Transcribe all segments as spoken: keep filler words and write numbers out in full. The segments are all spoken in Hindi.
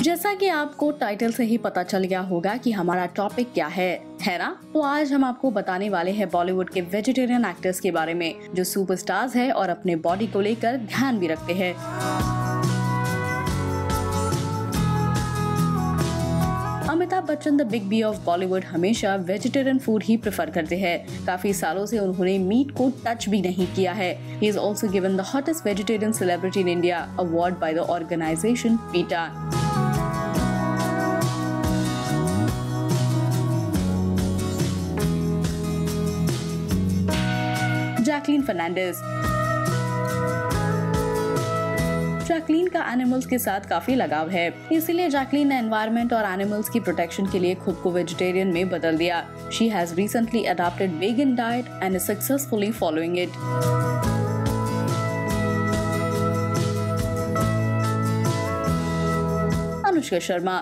जैसा कि आपको टाइटल से ही पता चल गया होगा कि हमारा टॉपिक क्या है है ना? तो आज हम आपको बताने वाले हैं बॉलीवुड के वेजिटेरियन एक्टर्स के बारे में जो सुपरस्टार्स हैं और अपने बॉडी को लेकर ध्यान भी रखते हैं। Amitabh Bachchan the big B of Bollywood हमेशा वेजिटेरियन फूड ही प्रेफर करते हैं। काफी सालों से उन्होंने मीट को टच भी नहीं किया है। He is also given the hottest vegetarian celebrity in India award by the organization PETA. Jacqueline Fernandez. Jacqueline का एनिमल्स के साथ काफी लगाव है, इसीलिए जैकलीन ने एनवायरनमेंट और एनिमल्स की प्रोटेक्शन के लिए खुद को वेजिटेरियन में बदल दिया। She has recently adopted vegan diet and is successfully following it. Anushka Sharma.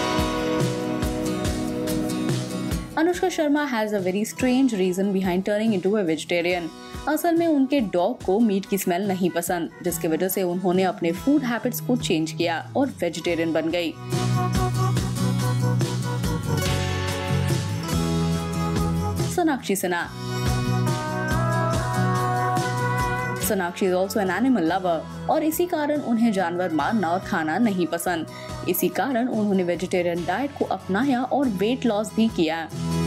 Anushka Sharma has a very strange reason behind turning into a vegetarian. असल में उनके डॉग को मीट की स्मेल नहीं पसंद, जिसकी वजह से उन्होंने अपने फूड हैबिट्स को चेंज किया और वेजिटेरियन बन गई। Sonakshi Sinha. Sonakshi is also an animal lover और इसी कारण उन्हें जानवर मारना और खाना नहीं पसंद। इसी कारण उन्होंने वेजिटेरियन डाइट को अपनाया और वेट लॉस भी किया।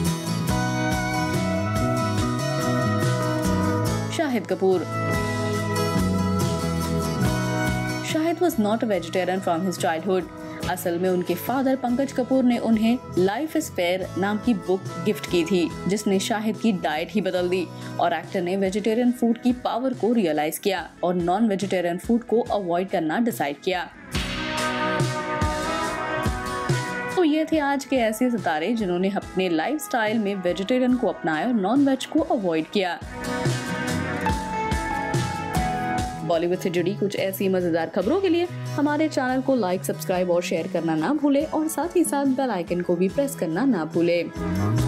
Shahid Kapoor. Shahid was not a vegetarian from his childhood। असल में उनके फादर पंकज कपूर ने उन्हें लाइफ इज फेयर नाम की बुक गिफ्ट की थी, जिसने शाहिद की डाइट ही बदल दी और एक्टर ने वेजिटेरियन फूड की पावर को रियलाइज किया और नॉन वेजिटेरियन फूड को अवॉइड करना डिसाइड किया। तो ये थे आज के ऐसे सितारे जिन्होंने अपने लाइफस्टाइल में वेजिटेरियन को अपनाया और नॉन वेज को अवॉइड किया। बॉलीवुड से जुड़ी कुछ ऐसी मजेदार खबरों के लिए हमारे चैनल को लाइक, सब्सक्राइब और शेयर करना ना भूले और साथ ही साथ बेल आइकन को भी प्रेस करना ना भूले।